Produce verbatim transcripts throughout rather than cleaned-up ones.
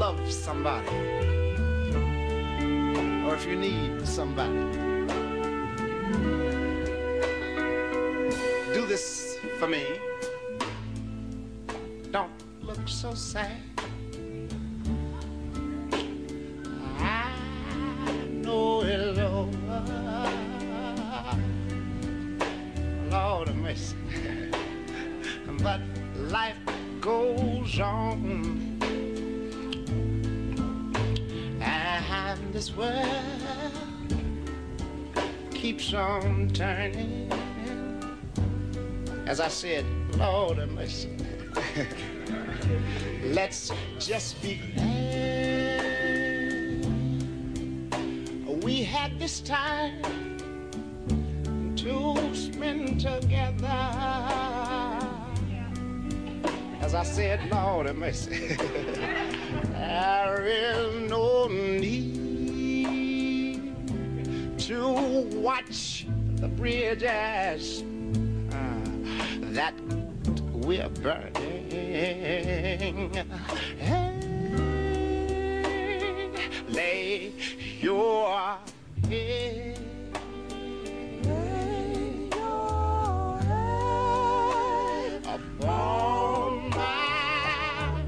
love somebody, or if you need somebody, do this for me. Don't look so sad. I know it's over. Lord have mercy. But life goes on, and this world keeps on turning. As I said, Lord have mercy. Let's just be glad we had this time to spend together. As I said, Lord have mercy. There is no need to watch the bridges uh, that we're burning. Hey, lay your head, lay your head upon my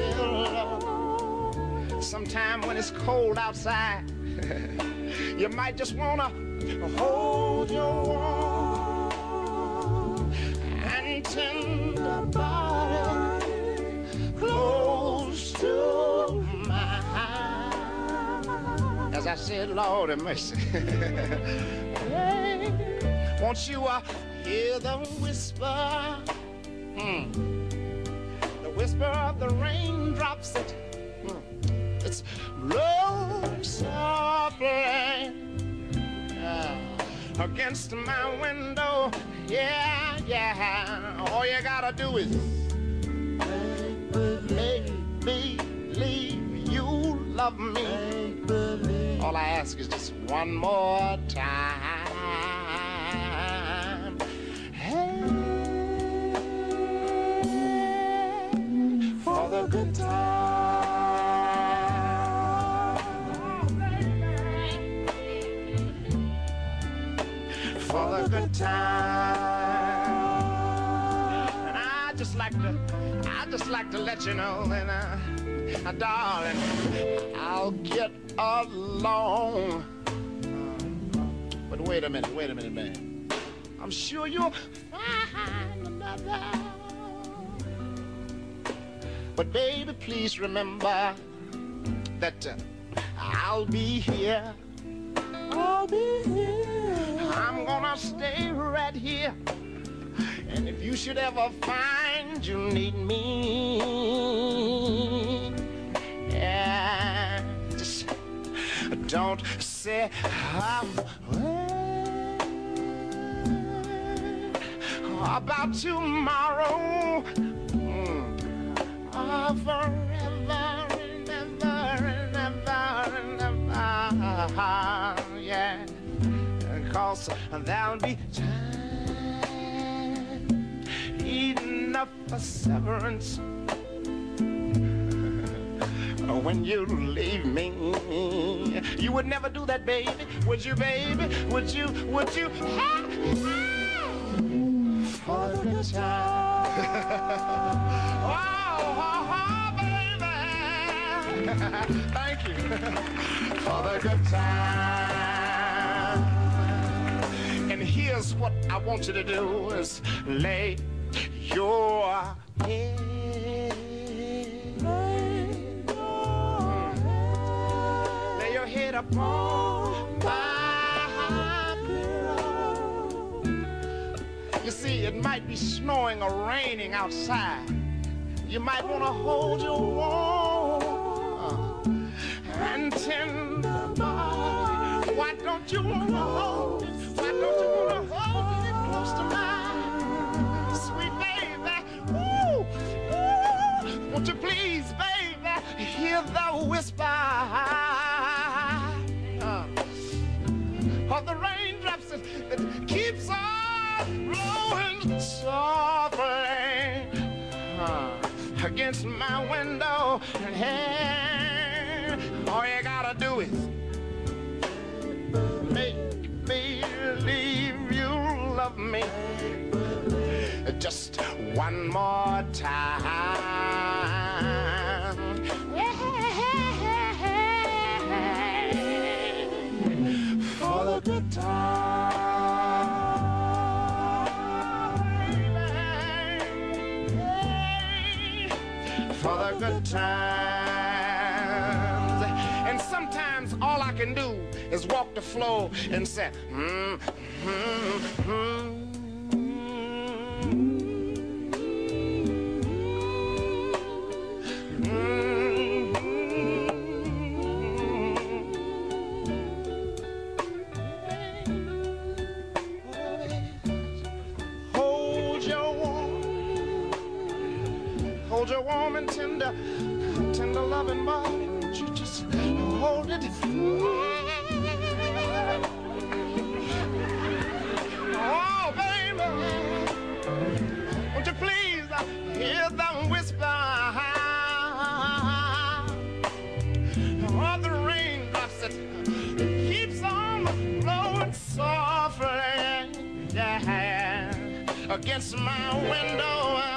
pillow. Sometime when it's cold outside, you might just wanna hold your warm and tender body close to mine. As I said, Lord have mercy. Hey, won't you uh, hear the whisper? Hmm. The whisper of the raindrops that hmm, it's blowing softly uh, against my window. Yeah, yeah. All you gotta do is make believe you love me. All I ask is just one more time. Hey, for the good time, for the good time. And I just like to, I just like to let you know that, uh, uh, darling, I'll get along. But wait a minute, wait a minute, man. I'm sure you'll find another. But baby, please remember that uh, I'll be here. I'll be here. I'm gonna stay right here. And if you should ever find you need me, yeah, just don't say I'm about tomorrow. Mm. Oh, forever and ever and ever and ever, yeah. Cause there'll be time enough for severance when you leave me. You would never do that, baby, would you, baby? Would you, would you? For the good time. Oh, oh, oh, baby. Thank you. For the good time. And here's what I want you to do is lay your head. Lay your head upon my pillow. You see, it might be snowing or raining outside. You might want to hold your warm and tender body. Why don't you want to hold it? Why don't you want to hold it close to mine? Sweet baby, ooh, ooh. Won't you please, baby, hear the whisper uh, of the raindrops that, that keeps on blowing softly uh, against my window. And believe you love me just one more time. For the good time, for the good times. And sometimes all I can do is walk the floor and say, mm, mm, mm. Hold your warm and tender, tender loving body. Won't you just hold it? Oh, baby, won't you please hear the whisper of the raindrops that keeps on blowing softly, yeah, against my window.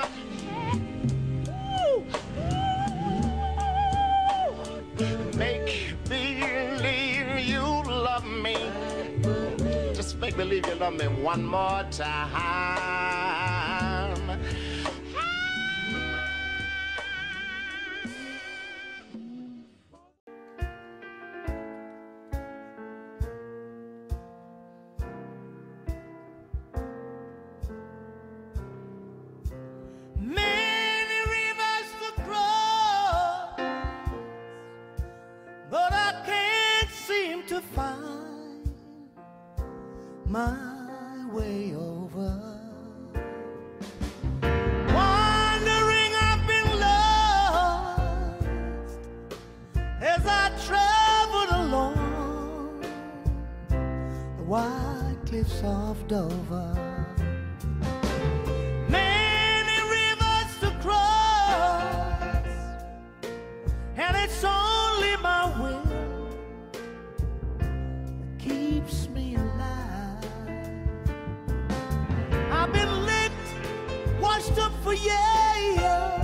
Make believe you love me. Just make believe you love me one more time. Find my way over. Wandering, I've been lost as I traveled along the wide cliffs of Dover. Many rivers to cross, and it's only my will keeps me alive. I've been licked, washed up for years,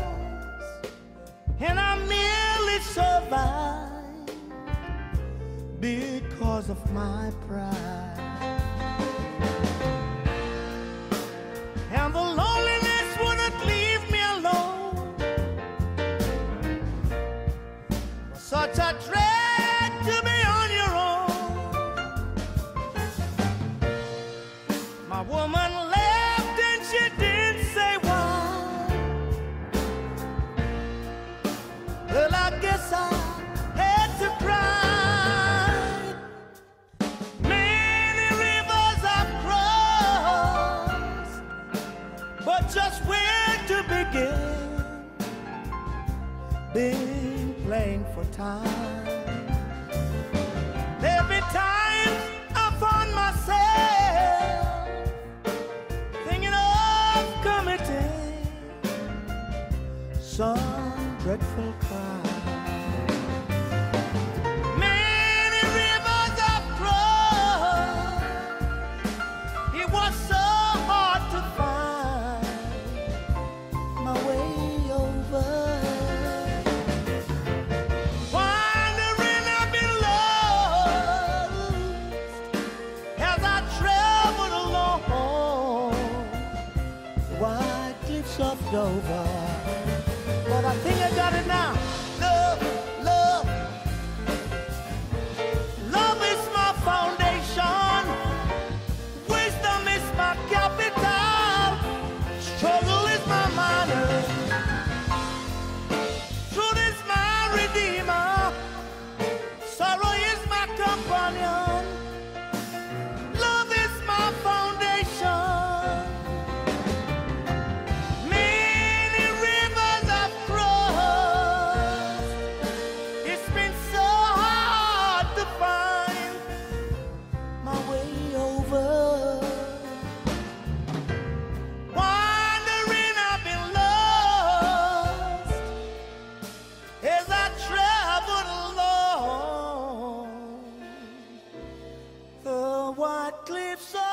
and I merely survived because of my pride. And the loneliness wouldn't leave me alone. Such a drag to be on your own. My woman left and she didn't say why. Well, I guess I had to cry. Many rivers I've crossed, but just where to begin? Been playing for time. There'll be times I find myself some dreadful crime. Many rivers I've crossed, it was so hard to find my way over. Wandering, I've been lost as I traveled along the wide cliffs of Dover. But I think I got it now. Love, love, love is my foundation. Wisdom is my capital. Struggle is my manner. Truth is my redeemer. Sorrow is my companion. Love is my foundation. Many rivers I've crossed, cliffs